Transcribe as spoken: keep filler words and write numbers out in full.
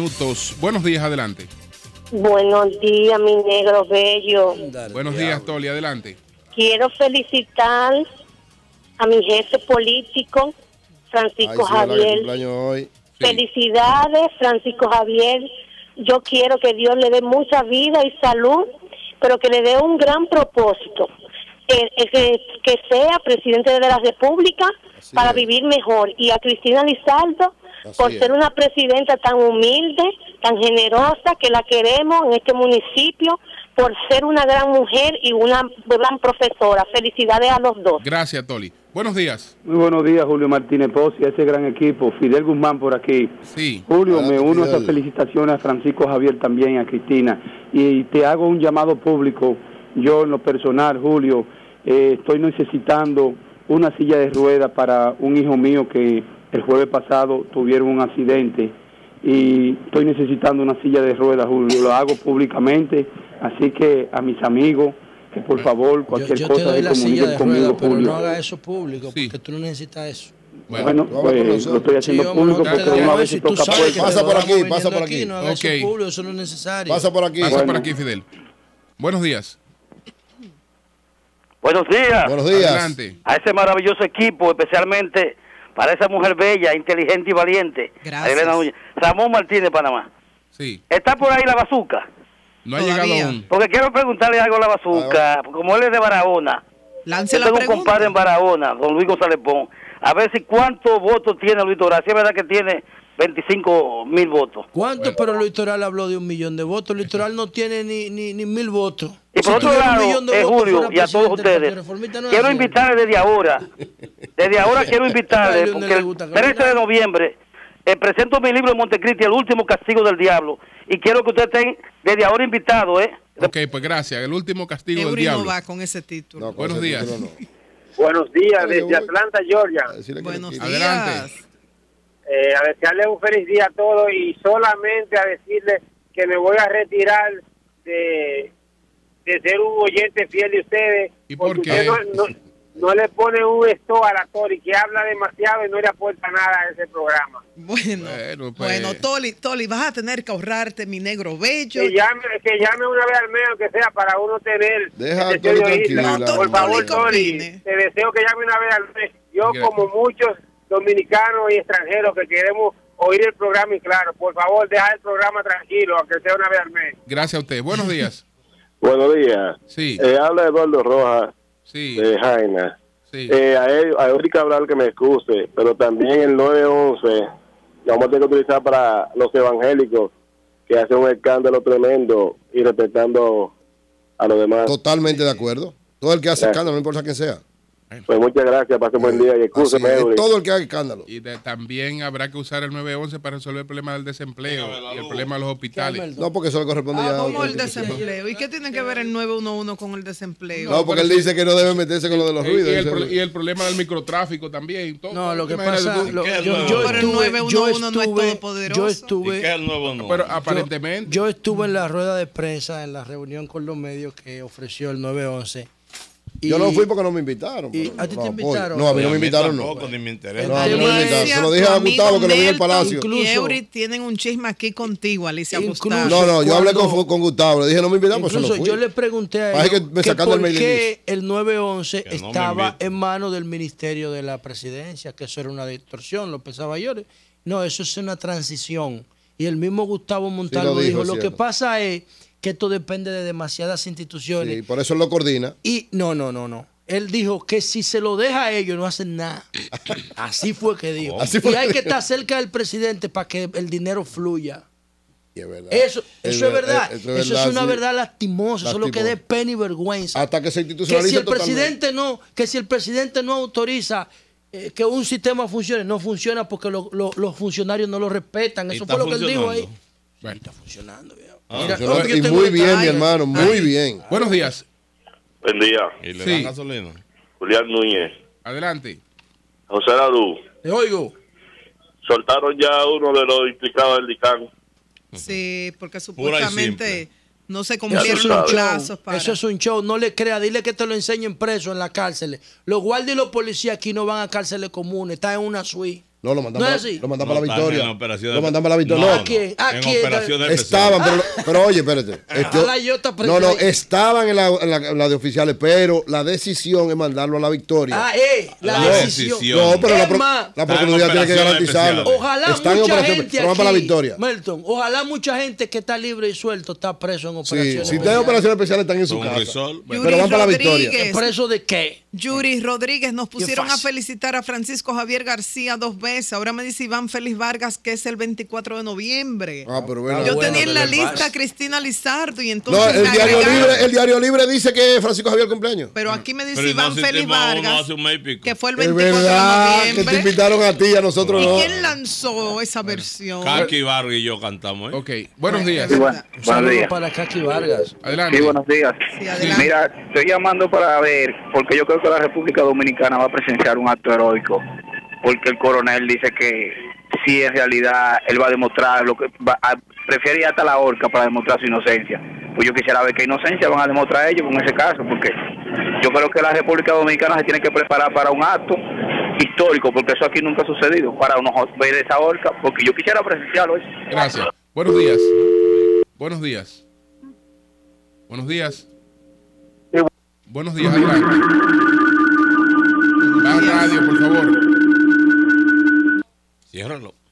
minutos. Buenos días, adelante. Buenos días, mi negro bello. Buenos días, Toli, adelante. Quiero felicitar a mi jefe político, Francisco Ay, sí, Javier. cumpleaños hoy. Felicidades, Francisco Javier. Yo quiero que Dios le dé mucha vida y salud, pero que le dé un gran propósito. Que, que, que sea presidente de la República Así para es. vivir mejor. Y a Cristina Lizardo, Así por es. ser una presidenta tan humilde, tan generosa, que la queremos en este municipio, por ser una gran mujer y una gran profesora. Felicidades a los dos. Gracias, Toli. Buenos días. Muy buenos días, Julio Martínez Pozzi, a ese gran equipo. Fidel Guzmán por aquí. Sí. Julio, Adelante, me uno a Fidel. esas felicitaciones a Francisco Javier también, a Cristina. Y te hago un llamado público. Yo, en lo personal, Julio, eh, estoy necesitando una silla de ruedas para un hijo mío que el jueves pasado tuvieron un accidente. Y estoy necesitando una silla de ruedas, Julio. Lo hago públicamente. Así que a mis amigos, que por favor, cualquier yo, yo cosa te doy se la silla comuniquen de conmigo, ruedas, pero Julio. no haga eso público, Sí. porque tú no necesitas eso. Bueno, Bueno, pues lo estoy haciendo Sí, público hombre, no te porque uno a damos veces eso y tú toca sabes que puertas. Pasa te por vamos aquí, viniendo pasa por aquí. No hagas Ok. eso público, eso no es necesario. Pasa por aquí. Pasa Bueno. por aquí, Fidel. Buenos días. Buenos días. Buenos días. Adelante. A ese maravilloso equipo, especialmente para esa mujer bella, inteligente y valiente. Gracias. Elena Núñez. Ramón Martínez, Panamá. Sí. ¿Está por ahí la bazuca? No ha Todavía. llegado aún. Porque quiero preguntarle algo a la bazuca. Como él es de Barahona. Lance Yo la tengo un pregunta. compadre en Barahona, don Luis González Pons. A ver si cuántos votos tiene Luis Toral. Si es verdad que tiene veinticinco mil votos. ¿Cuánto? Pero Luis Toral habló de un millón de votos. Luis Toral no tiene ni, ni, ni mil votos. Y por Si otro tuviera un lado, millón de eh, votos, Julio, fuera y a todos presidente del ustedes, Partido Reformista, no quiero hacía. invitarle desde ahora, desde ahora quiero A invitarle, Leonel porque le el gusta que trece de venga. noviembre eh, presento mi libro en Montecristi, El último castigo del diablo, y quiero que ustedes estén desde ahora invitados, ¿eh? Ok, pues gracias. El último castigo del Eury no diablo. va con ese título. No, con Buenos ese días. título no. Buenos días, Oye, desde voy Atlanta, Georgia. a decirle que Buenos le quite. días. Adelante. Eh, a desearles un feliz día a todos y solamente a decirles que me voy a retirar de, de ser un oyente fiel de ustedes. ¿Y por porque qué? ustedes No, no, no le pone un esto a la Tori, que habla demasiado y no le aporta nada a ese programa. Bueno, Bueno, bueno, pues. Toli, Toli, vas a tener que ahorrarte mi negro bello. Que llame, que llame una vez al mes, aunque sea, para uno tener... Deja el a Tori deseo de oírla. tranquila. Por favor, Toli, ¿qué Tori, opine? te deseo que llame una vez al mes. Yo, Gracias. como muchos dominicanos y extranjeros que queremos oír el programa, y claro, por favor, deja el programa tranquilo, aunque sea una vez al mes. Gracias a usted. Buenos días. Buenos días. Sí, Eh, habla Eduardo Rojas sí, de Jaina. sí. Eh, a él, a Eurica Cabral que me excuse, pero también el nueve once lo vamos a tener que utilizar para los evangélicos que hacen un escándalo tremendo y respetando a los demás. Totalmente de acuerdo. Todo el que hace Gracias. escándalo, no importa quién sea. Pues muchas gracias, pase un buen día y Así excúseme, es, Eury. todo el que haga escándalo. Y de- también habrá que usar el nueve once para resolver el problema del desempleo y el problema de los hospitales. No, porque eso le corresponde ya Ah, a ¿cómo otra el institución. desempleo? ¿Y qué tiene que ver el nueve once con el desempleo? No, porque él dice que no debe meterse con lo de los Y, ruidos. y el, dice- pro- y el problema del microtráfico también. Todo, No, lo que imagínate pasa, tú. lo- ¿Qué es yo, nuevo? yo Pero el estuve, nueve yo once no es estuve, todopoderoso. yo ¿Y estuve, qué es el nuevo no? Pero aparentemente. yo estuve en la rueda de prensa, en la reunión con los medios que ofreció el nueve once. Y- Yo no fui porque no me invitaron. y- pero ¿a ti te no, invitaron? No, a mí no me A invitaron, no. tampoco, ni me interesa. No, a mí no me tema invitaron. es- Se lo dije a Tu Gustavo que lo vi en el Nelton Palacio. Incluso- y Eury tienen un chisme aquí contigo, Alicia Incluso- Gustavo. No, no, yo hablé Cuando- con, con Gustavo. Le dije, no me invitaron, pues Incluso no fui. yo le pregunté a Parece él que me que sacaron por el mailing qué el nueve once Que no me estaba inviten. en manos del Ministerio de la Presidencia, que eso era una distorsión, López Abayores. No, eso es una transición. Y el mismo Gustavo Montalvo Sí, lo dijo, dijo, es lo que cierto. pasa es que esto depende de demasiadas instituciones. Sí, por eso él lo coordina. Y no, no, no, no. Él dijo que si se lo deja a ellos no hacen nada. Así fue que dijo. Así fue y hay que que dijo. estar cerca del presidente para que el dinero fluya. Y es verdad. Eso, eso es ver- verdad. eh, Eso es una sí. verdad lastimosa. Eso es lo que Lastimoso. dé pena y vergüenza. Hasta que se Que institucionalice si el totalmente. presidente no, que si el presidente no autoriza eh, que un sistema funcione, no funciona porque lo- lo- los funcionarios no lo respetan. Y Eso está fue lo que él dijo ahí. funcionando. Bueno. Está funcionando, viejo. Ah, Mira, Funcionó- lo que yo y tengo muy de- bien, mi Ay, hermano, muy ay. bien. Buenos días. Buen día, Y le Sí. dan gasolina. Julián Núñez, Adelante. José Ladú. Te oigo. Soltaron ya uno de los implicados del DICAN. Sí, porque Pura y supuestamente simple. no se Ya cumplieron tú los sabes. plazos para... Eso es un show, no le crea, dile que te lo enseñen preso en la cárcel. Los guardias y los policías aquí no van a cárceles comunes, están en una suite. No, lo mandamos, ¿No es así? lo mandamos No, a la están en victoria. la operación Lo de- mandamos a la victoria. No, No, no. ¿A quién? ¿A En quién? operación de estaban, pero, pero oye, espérate. Yo- Ojalá yo te no, no, aprecie. estaban en la, en, la, en la de oficiales, pero la decisión es mandarlo a la victoria. Ah, eh, la La decisión. decisión. No, pero la, Es pro- más, la Está en Procuraduría tiene que operaciones garantizarlo. especiales. Ojalá Están en mucha operación, gente pero van para la aquí, victoria. Melton, ojalá mucha gente que está libre y suelto está preso en Sí, operaciones. si tienen operaciones especiales, están en su Con un casa. resol. Pero Yuri van para la victoria. Rodríguez. ¿Preso de qué? Yuri Rodríguez, nos pusieron a fácil. felicitar a Francisco Javier García dos veces. Ahora me dice Iván Félix Vargas que es el veinticuatro de noviembre. Ah, pero bueno. Yo bueno, tenía en la de lista verdad. a Cristina Lizardo y No, entonces el me diario, agregaron. libre, el diario Libre dice que Francisco Javier cumpleaños. Pero aquí me dice Pero Iván no, si Félix estima uno Vargas hace un mes y pico. que fue el Es veinticuatro verdad de que te noviembre. invitaron a ti, a nosotros ¿Y no. quién lanzó esa versión? Kaki Vargas y yo cantamos, ¿eh? Ok, buenos días. Sí, bueno. Un saludo para Kaki Vargas. Adelante. Sí, buenos días. Sí, adelante. Mira, estoy llamando para ver, porque yo creo que la República Dominicana va a presenciar un acto heroico, porque el coronel dice que sí, en realidad, él va a demostrar lo que va a, prefiere ir hasta la horca para demostrar su inocencia. Pues yo quisiera ver qué inocencia van a demostrar ellos con ese caso, porque yo creo que la República Dominicana se tiene que preparar para un acto histórico, porque eso aquí nunca ha sucedido, para uno ver esa horca, porque yo quisiera presenciarlo. eso. Gracias. Buenos días. Buenos días. Buenos días. Buenos días, adelante. Baja radio, por favor. Ciérralo.